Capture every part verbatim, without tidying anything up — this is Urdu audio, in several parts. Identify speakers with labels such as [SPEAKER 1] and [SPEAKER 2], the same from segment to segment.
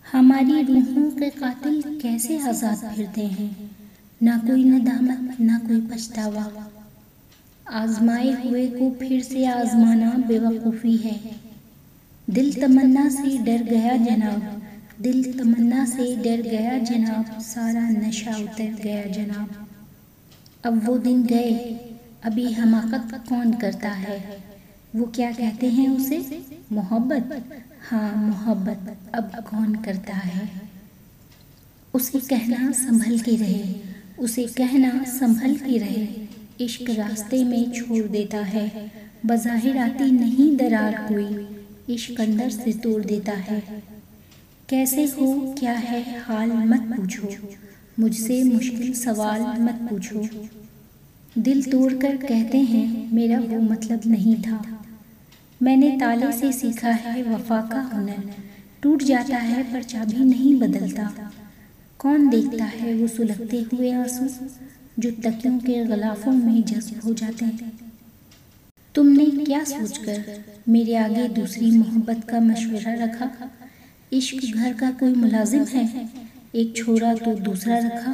[SPEAKER 1] ہماری روحوں کے قاتل کیسے آزاد پھرتے ہیں، نہ کوئی ندامت نہ کوئی پچھتاوا۔ آزمائے ہوئے کو پھر سے آزمانا بے وقوفی ہے۔ دل تمنا سے ڈر گیا جناب، دل تمنا سے ڈر گیا جناب، سارا نشہ اتر گیا جناب۔ اب وہ دن گئے، ابھی حماقت کون کرتا ہے؟ وہ کیا کہتے ہیں اسے؟ محبت؟ ہاں محبت اب کون کرتا ہے؟ اسے کہنا سنبھل کے رہے، اسے کہنا سنبھل کے رہے۔ عشق راستے میں چھوڑ دیتا ہے، بظاہر آتی نہیں درار کوئی، عشق اندر سے توڑ دیتا ہے۔ کیسے ہو کیا ہے حال مت پوچھو، مجھ سے مشکل سوال مت پوچھو۔ دل توڑ کر کہتے ہیں میرا وہ مطلب نہیں تھا۔ میں نے تالے سے سیکھا ہے وفا کا ہنر، ٹوٹ جاتا ہے پر چابی نہیں بدلتا۔ کون دیکھتا ہے وہ سلگتے ہوئے آنسو جو تکیوں کے غلافوں میں جذب ہو جاتے ہیں؟ تم نے کیا سوچ کر میرے آگے دوسری محبت کا مشورہ رکھا؟ عشق گھر کا کوئی ملازم ہے، ایک چھوڑا تو دوسرا رکھا۔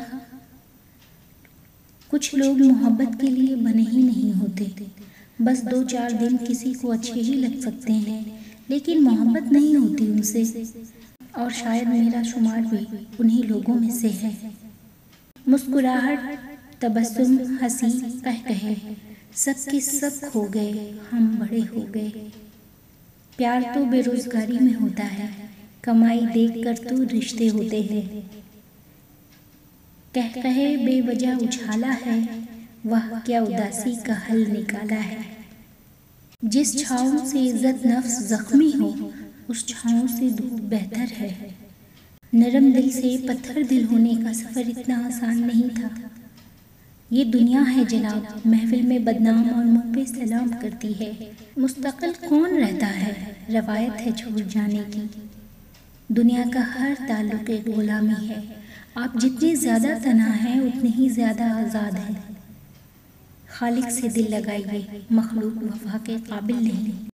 [SPEAKER 1] کچھ لوگ محبت کے لیے بنے ہی نہیں ہوتے، بس دو چار دن کسی کو اچھے ہی لگ سکتے ہیں لیکن محبت نہیں ہوتی ان سے، اور شاید میرا شمار بھی انہی لوگوں میں سے ہے۔ مسکراہٹ، تبسم، ہنسی، قہقہے، سب کے سب کھو گئے، ہم بڑے ہو گئے۔ پیار تو بے روزگاری میں ہوتا ہے، کمائی دیکھ کر تو رشتے ہوتے ہیں۔ قہقہے بے وجہ اچھالا ہے، واہ کیا اداسی کا حل نکالا ہے۔ جس چھاؤں سے عزت نفس زخمی ہو، اس چھاؤں سے دھوپ بہتر ہے۔ نرم دل سے پتھر دل ہونے کا سفر اتنا آسان نہیں تھا۔ یہ دنیا ہے جناب، محفل میں بدنام اور منہ پہ سلام کرتی ہے۔ مستقل کون رہتا ہے، روایت ہے چھوڑ جانے کی۔ دنیا کا ہر تعلق ایک غلامی ہے، آپ جتنے زیادہ تنہا ہیں اتنے ہی زیادہ آزاد ہیں۔ خالق سے دل لگائیے، مخلوق وفا کے قابل نہیں۔